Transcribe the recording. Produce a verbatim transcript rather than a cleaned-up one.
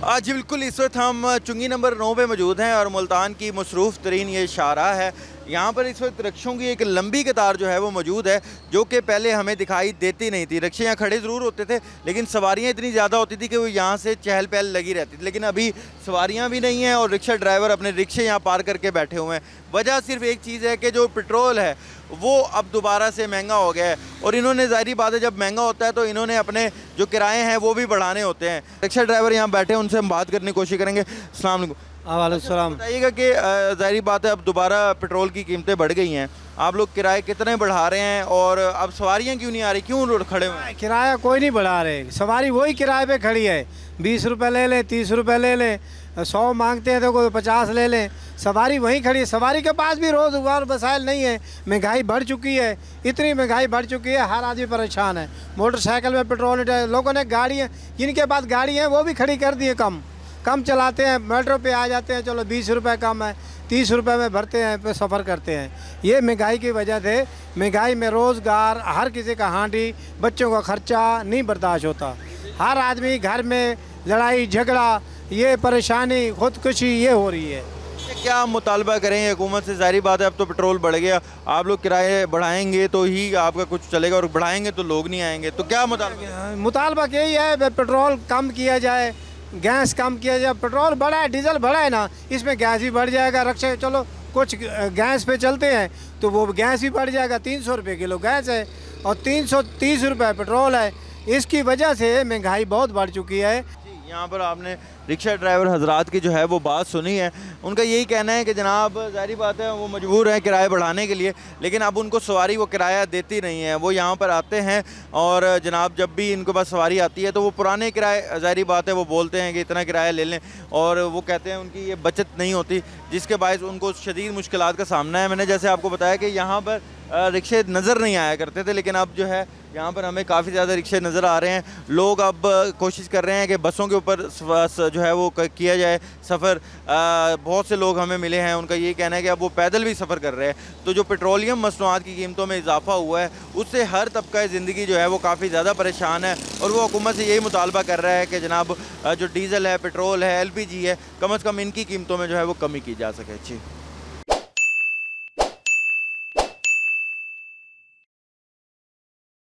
आज बिल्कुल इस वक्त हम चुंगी नंबर नौ पे मौजूद हैं और मुल्तान की मसरूफ़ तरीन ये शाहराह है। यहाँ पर इस वक्त रिक्शों की एक लंबी कतार जो है वो मौजूद है, जो कि पहले हमें दिखाई देती नहीं थी। रिक्शे यहाँ खड़े ज़रूर होते थे, लेकिन सवारियाँ इतनी ज़्यादा होती थी कि वो यहाँ से चहल पहल लगी रहती थी। लेकिन अभी सवारियाँ भी नहीं हैं और रिक्शा ड्राइवर अपने रिक्शे यहाँ पार करके बैठे हुए हैं। वजह सिर्फ एक चीज़ है कि जो पेट्रोल है वो अब दोबारा से महंगा हो गया है और इन्होंने, ज़ाहिर बात है, जब महंगा होता है तो इन्होंने अपने जो किराए हैं वो भी बढ़ाने होते हैं। रिक्शा ड्राइवर यहाँ बैठे हैं, उनसे हम बात करने की कोशिश करेंगे। अस्सलाम वालेकुम। वालेकुम। बताइएगा कि ज़ाहिर बात है अब दोबारा पेट्रोल की कीमतें बढ़ गई हैं, आप लोग किराए कितने बढ़ा रहे हैं और अब सवारियाँ क्यों नहीं आ रही, क्यों खड़े हुए हैं? किराया कोई नहीं बढ़ा रहे, सवारी वही किराए पे खड़ी है। बीस रुपए ले लें, तीस रुपए ले लें, सौ मांगते हैं तो कोई पचास ले लें, सवारी वहीं खड़ी है। सवारी के पास भी रोज़गार वसाइल नहीं है, महंगाई बढ़ चुकी है, इतनी महंगाई बढ़ चुकी है, हर आदमी परेशान है। मोटरसाइकिल में पेट्रोल, लोगों ने गाड़ियाँ, जिनके पास गाड़ी है वो भी खड़ी कर दी है, कम कम चलाते हैं, मेट्रो पे आ जाते हैं, चलो बीस रुपए कम है, तीस रुपए में भरते हैं, पे सफ़र करते हैं। ये महंगाई की वजह से, महंगाई में रोज़गार, हर किसी का हांडी, बच्चों का खर्चा नहीं बर्दाश्त होता। हर आदमी घर में लड़ाई झगड़ा, ये परेशानी, खुदकुशी ये हो रही है। क्या मुतालबा करें हुकूमत से? ज़ाहिर बात है अब तो पेट्रोल बढ़ गया, आप लोग किराए बढ़ाएंगे तो ही आपका कुछ चलेगा और बढ़ाएंगे तो लोग नहीं आएंगे, तो क्या मुतालबा? मुतालबा यही है पेट्रोल कम किया जाए, गैस कम किया जाए। पेट्रोल बढ़ा है, डीजल बढ़ा है ना, इसमें गैस भी बढ़ जाएगा। रक्षा चलो कुछ गैस पे चलते हैं तो वो गैस भी बढ़ जाएगा। तीन सौ रुपये किलो गैस है और तीन सौ तीस रुपये पेट्रोल है। इसकी वजह से महंगाई बहुत बढ़ चुकी है। यहाँ पर आपने रिक्शा ड्राइवर हजरात की जो है वो बात सुनी है, उनका यही कहना है कि जनाब ज़ाहिर बात है वो मजबूर हैं किराए बढ़ाने के लिए, लेकिन अब उनको सवारी वो किराया देती नहीं है। वो यहाँ पर आते हैं और जनाब जब भी इनके पास सवारी आती है तो वो पुराने किराए, ज़ाहिर बात है वो बोलते हैं कि इतना किराया ले लें, और वो कहते हैं उनकी ये बचत नहीं होती, जिसके बायस उनको शदीद मुश्किलात का सामना है। मैंने जैसे आपको बताया कि यहाँ पर रिक्शे नज़र नहीं आया करते थे, लेकिन अब जो है यहाँ पर हमें काफ़ी ज़्यादा रिक्शे नज़र आ रहे हैं। लोग अब कोशिश कर रहे हैं कि बसों के ऊपर जो है वो किया जाए सफ़र। बहुत से लोग हमें मिले हैं, उनका ये कहना है कि अब वो पैदल भी सफ़र कर रहे हैं। तो जो पेट्रोलियम मसनूआत की कीमतों में इजाफा हुआ है उससे हर तबका ज़िंदगी जो है वो काफ़ी ज़्यादा परेशान है और वो हुकूमत से यही मुतालबा कर रहा है कि जनाब जो डीज़ल है, पेट्रोल है, एल पी जी है, कम अज़ कम इनकी कीमतों में जो है वो कमी की जा सके। जी।